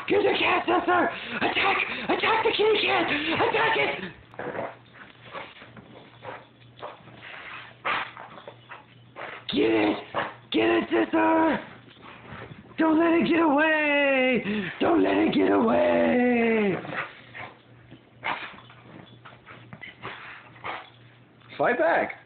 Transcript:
Get the cat, sister! Attack! Attack the kitty cat! Attack it! Get it! Get it, sister! Don't let it get away! Don't let it get away! Fight back!